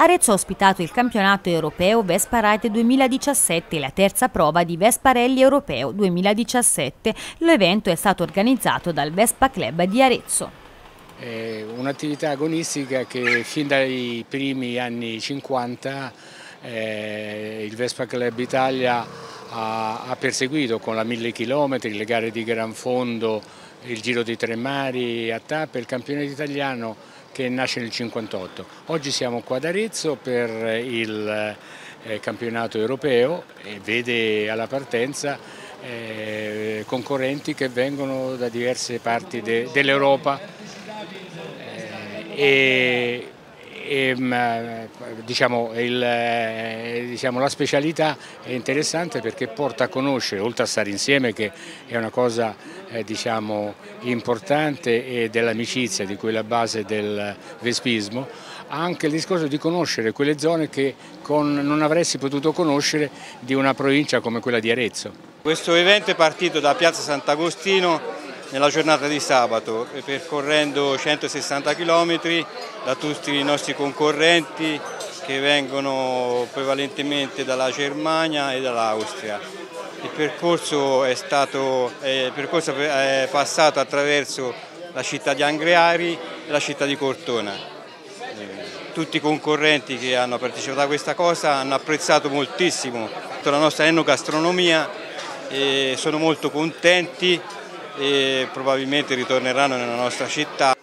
Arezzo ha ospitato il campionato europeo Vespa Ride 2017, la terza prova di Vespa Rally Europeo 2017. L'evento è stato organizzato dal Vespa Club di Arezzo. È un'attività agonistica che fin dai primi anni 50 il Vespa Club Italia ha perseguito con la 1000 km, le gare di Gran Fondo, il Giro dei Tre Mari a tappe, il campionato italiano che nasce nel 1958. Oggi siamo qua ad Arezzo per il campionato europeo e vede alla partenza concorrenti che vengono da diverse parti dell'Europa. La specialità è interessante perché porta a conoscere, oltre a stare insieme, che è una cosa importante, e dell'amicizia di cui è la base del vespismo, anche il discorso di conoscere quelle zone che non avresti potuto conoscere di una provincia come quella di Arezzo. Questo evento è partito da Piazza Sant'Agostino nella giornata di sabato, percorrendo 160 km da tutti i nostri concorrenti che vengono prevalentemente dalla Germania e dall'Austria. Il percorso è passato attraverso la città di Angreari e la città di Cortona. Tutti i concorrenti che hanno partecipato a questa cosa hanno apprezzato moltissimo la nostra enogastronomia e sono molto contenti e probabilmente ritorneranno nella nostra città.